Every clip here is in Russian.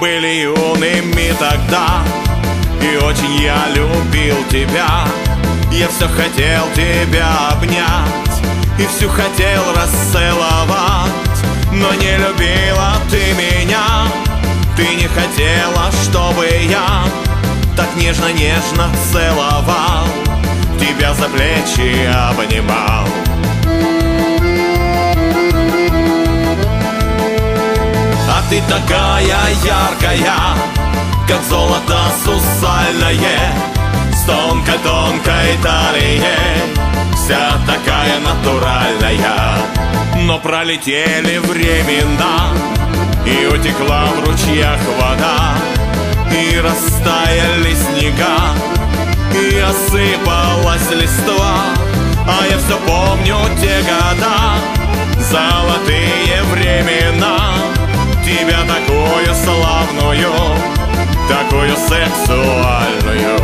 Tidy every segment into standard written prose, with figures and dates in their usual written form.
были юными тогда, и очень я любил тебя. Я все хотел тебя обнять и всю хотел расцеловать, но не любила ты меня. Ты не хотела, чтобы я так нежно-нежно целовал, тебя за плечи обнимал. А ты такая яркая, как золото сусальное, с тонкой-тонкой талией, вся такая натуральная. Но пролетели времена, и утекла в ручьях вода, и растаяли снега, и осыпалась листва. А я все помню те года, золотые времена, тебя такую славную, такую сексуальную.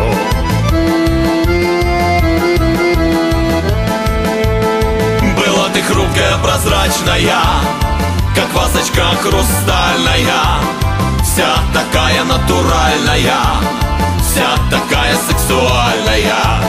Была ты хрупкая, прозрачная, как вазочка хрустальная, вся такая натуральная, вся такая сексуальная.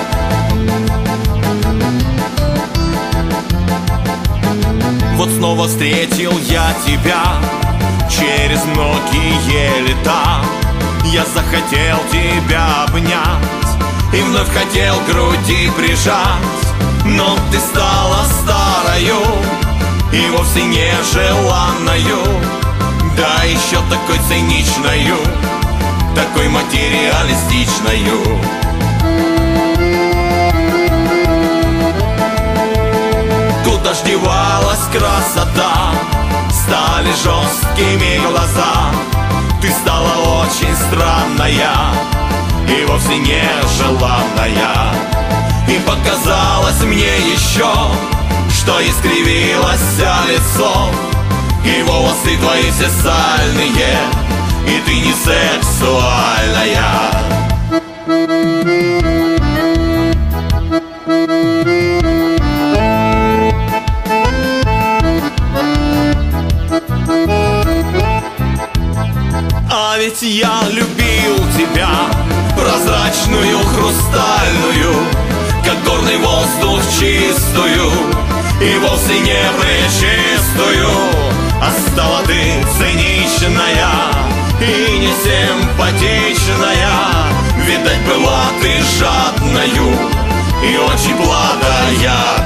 Вот снова встретил я тебя через многие лета. Я захотел тебя обнять и вновь хотел к груди прижать, но ты стала старою и вовсе нежеланною, да еще такой циничною, такой материалистичною. Куда ж девалась красота, стали жесткими глаза. Ты стала очень странная и вовсе нежеланная, и показалось мне еще, что искривилось лицо, и волосы твои все сальные, и ты не сексуальная. А ведь я любил тебя, прозрачную, хрустальную, как горный воздух чистую, и вовсе не пречистую. А стала ты циничная и несимпатичная. Видать, была ты жадною и очень благая.